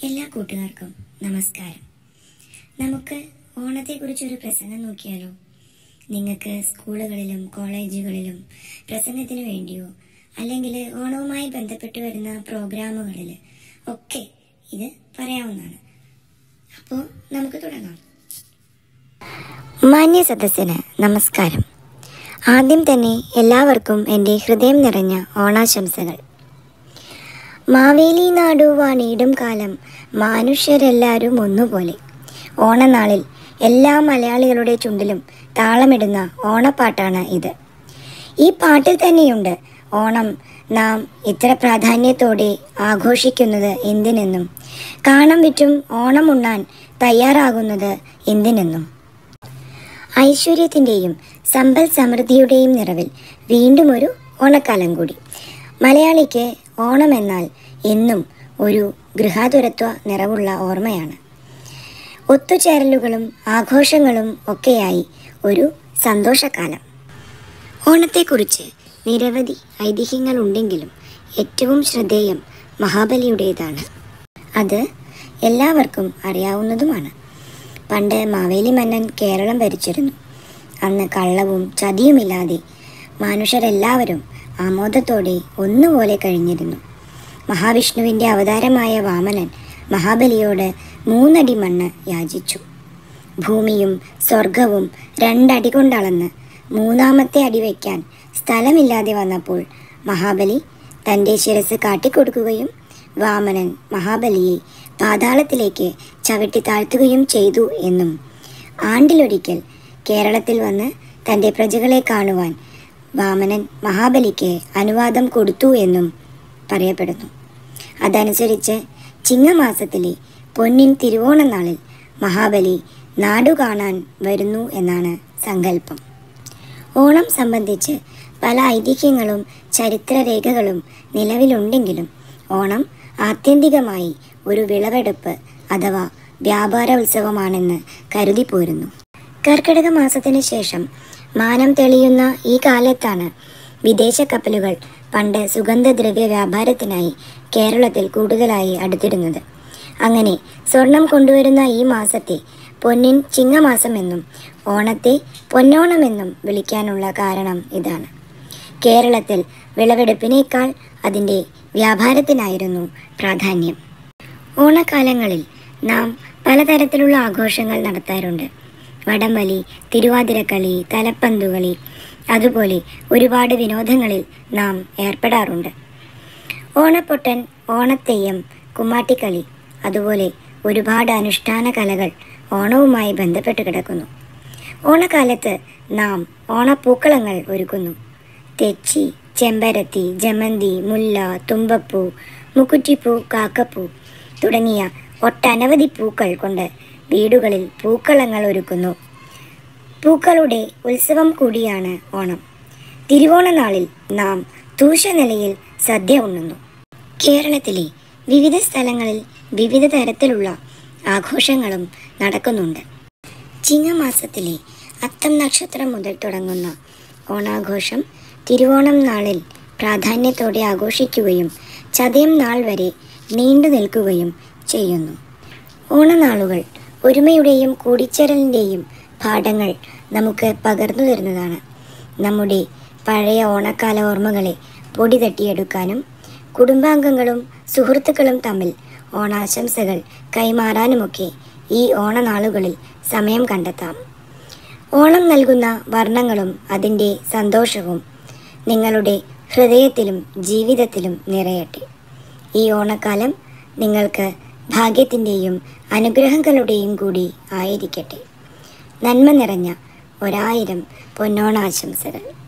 എല്ലാ കൂട്ടുകാർക്കും നമസ്കാരം. നമുക്ക് ഓണത്തെക്കുറിച്ചൊരു പ്രസംഗം നോക്കിയാലോ? നിങ്ങൾക്ക് സ്കൂളുകളിലും കോളേജുകളിലും പ്രസംഗത്തിന് വേണ്ടിയോ അല്ലെങ്കിൽ ഓണവുമായി ബന്ധപ്പെട്ട് വരുന്ന പ്രോഗ്രാമുകളിൽ ഒക്കെ ഇത് പറയാവുന്നതാണ്. അപ്പോൾ നമുക്ക് തുടങ്ങാം. മാന്യ സദസ്സിന് നമസ്കാരം. ആദ്യം തന്നെ എല്ലാവർക്കും എൻ്റെ ഹൃദയം നിറഞ്ഞ ഓണാശംസകൾ. മാവേലി നാടു വാണിടും കാലം മനുഷ്യരെല്ലാവരും ഒന്നുപോലെ. ഓണനാളിൽ എല്ലാ മലയാളികളുടെ ചുണ്ടിലും താളമിടുന്ന ഓണപ്പാട്ടാണ് ഇത്. ഈ പാട്ടിൽ തന്നെയുണ്ട് ഓണം നാം ഇത്ര പ്രാധാന്യത്തോടെ ആഘോഷിക്കുന്നത് എന്തിനെന്നും, കാണം വിറ്റും ഓണം ഉണ്ണാൻ തയ്യാറാകുന്നത് എന്തിനെന്നും. ഐശ്വര്യത്തിൻ്റെയും സമ്പൽ സമൃദ്ധിയുടെയും നിറവിൽ വീണ്ടും ഒരു ഓണക്കാലം കൂടി. മലയാളിക്ക് ഓണം എന്നാൽ എന്നും ഒരു ഗൃഹാതുരത്വ നിറവുള്ള ഓർമ്മയാണ്. ഒത്തുചേരലുകളും ആഘോഷങ്ങളും ഒക്കെയായി ഒരു സന്തോഷക്കാലം. ഓണത്തെക്കുറിച്ച് നിരവധി ഐതിഹ്യങ്ങളുണ്ടെങ്കിലും ഏറ്റവും ശ്രദ്ധേയം മഹാബലിയുടേതാണ്. അത് എല്ലാവർക്കും അറിയാവുന്നതുമാണ്. പണ്ട് മാവേലി മന്നൻ കേരളം ഭരിച്ചിരുന്നു. അന്ന് കള്ളവും ചതിയുമില്ലാതെ മനുഷ്യരെല്ലാവരും ആമോദത്തോടെ ഒന്നുപോലെ കഴിഞ്ഞിരുന്നു. മഹാവിഷ്ണുവിൻ്റെ അവതാരമായ വാമനൻ മഹാബലിയോട് 3 അടി മണ്ണ് യാചിച്ചു. ഭൂമിയും സ്വർഗവും 2 അടി കൊണ്ടളന്ന് 3-ാമത്തെ അടി വയ്ക്കാൻ സ്ഥലമില്ലാതെ വന്നപ്പോൾ മഹാബലി തൻ്റെ ശിരസ് കാട്ടിക്കൊടുക്കുകയും വാമനൻ മഹാബലിയെ പാതാളത്തിലേക്ക് ചവിട്ടി താഴ്ത്തുകയും ചെയ്തു എന്നും, ആണ്ടിലൊരിക്കൽ കേരളത്തിൽ വന്ന് തൻ്റെ പ്രജകളെ കാണുവാൻ വാമനൻ മഹാബലിക്ക് അനുവാദം കൊടുത്തു എന്നും പറയപ്പെടുന്നു. അതനുസരിച്ച് ചിങ്ങമാസത്തിലെ പൊന്നിൻ തിരുവോണനാളിൽ മഹാബലി നാടു കാണാൻ വരുന്നു എന്നാണ് സങ്കല്പം. ഓണം സംബന്ധിച്ച് പല ഐതിഹ്യങ്ങളും ചരിത്രരേഖകളും നിലവിലുണ്ടെങ്കിലും ഓണം ആത്യന്തികമായി ഒരു വിളവെടുപ്പ് അഥവാ വ്യാപാര ഉത്സവമാണെന്ന് കരുതിപ്പോരുന്നു. കർക്കിടക മാസത്തിന് ശേഷം മാനം തെളിയുന്ന ഈ കാലത്താണ് വിദേശ കപ്പലുകൾ പണ്ട് സുഗന്ധദ്രവ്യ വ്യാപാരത്തിനായി കേരളത്തിൽ കൂടുതലായി അടുത്തിരുന്നത്. അങ്ങനെ സ്വർണം കൊണ്ടുവരുന്ന ഈ മാസത്തെ പൊന്നിൻ ചിങ്ങമാസമെന്നും ഓണത്തെ പൊന്നോണമെന്നും വിളിക്കാനുള്ള കാരണം ഇതാണ്. കേരളത്തിൽ വിളവെടുപ്പിനേക്കാൾ അതിൻ്റെ വ്യാപാരത്തിനായിരുന്നു പ്രാധാന്യം. ഓണക്കാലങ്ങളിൽ നാം പലതരത്തിലുള്ള ആഘോഷങ്ങൾ നടത്താറുണ്ട്. വടംവലി, തിരുവാതിരക്കളി, തലപ്പന്തുകളി, അതുപോലെ ഒരുപാട് വിനോദങ്ങളിൽ നാം ഏർപ്പെടാറുണ്ട്. ഓണപ്പൊട്ടൻ, ഓണത്തെയ്യം, കുമ്മാട്ടിക്കളി, അതുപോലെ ഒരുപാട് അനുഷ്ഠാന കലകൾ ഓണവുമായി ബന്ധപ്പെട്ട് കിടക്കുന്നു. ഓണക്കാലത്ത് നാം ഓണപ്പൂക്കളങ്ങൾ ഒരുക്കുന്നു. തെച്ചി, ചെമ്പരത്തി, ജമന്തി, മുല്ല, തുമ്പപ്പൂ, മുക്കുറ്റിപ്പൂ, കാക്കപ്പൂ തുടങ്ങിയ ഒട്ടനവധി പൂക്കൾ കൊണ്ട് വീടുകളിൽ പൂക്കളങ്ങൾ ഒരുക്കുന്നു. പൂക്കളുടെ ഉത്സവം കൂടിയാണ് ഓണം. തിരുവോണനാളിൽ നാം തൂശനിലയിൽ സദ്യ ഉണ്ണുന്നു. കേരളത്തിലെ വിവിധ സ്ഥലങ്ങളിൽ വിവിധ തരത്തിലുള്ള ആഘോഷങ്ങളും നടക്കുന്നുണ്ട്. ചിങ്ങമാസത്തിലെ അത്തം നക്ഷത്രം മുതൽ തുടങ്ങുന്ന ഓണാഘോഷം തിരുവോണം നാളിൽ പ്രാധാന്യത്തോടെ ആഘോഷിക്കുകയും ചതയം നാൾ വരെ നീണ്ടു നിൽക്കുകയും ചെയ്യുന്നു. ഓണനാളുകൾ ഒരുമയുടെയും കൂടിച്ചേരലിൻ്റെയും പാഠങ്ങൾ നമുക്ക് പകർന്നു തരുന്നതാണ്. നമ്മുടെ പഴയ ഓണക്കാല ഓർമ്മകളെ പൊടി തട്ടിയെടുക്കാനും കുടുംബാംഗങ്ങളും സുഹൃത്തുക്കളും തമ്മിൽ ഓണാശംസകൾ കൈമാറാനുമൊക്കെ ഈ ഓണനാളുകളിൽ സമയം കണ്ടെത്താം. ഓണം നൽകുന്ന വർണ്ണങ്ങളും അതിൻ്റെ സന്തോഷവും നിങ്ങളുടെ ഹൃദയത്തിലും ജീവിതത്തിലും നിറയട്ടെ. ഈ ഓണക്കാലം നിങ്ങൾക്ക് ഭാഗ്യത്തിൻ്റെയും അനുഗ്രഹങ്ങളുടെയും കൂടി ആയിരിക്കട്ടെ. നന്മ നിറഞ്ഞ 1000 പൊന്നോണാശംസകൾ.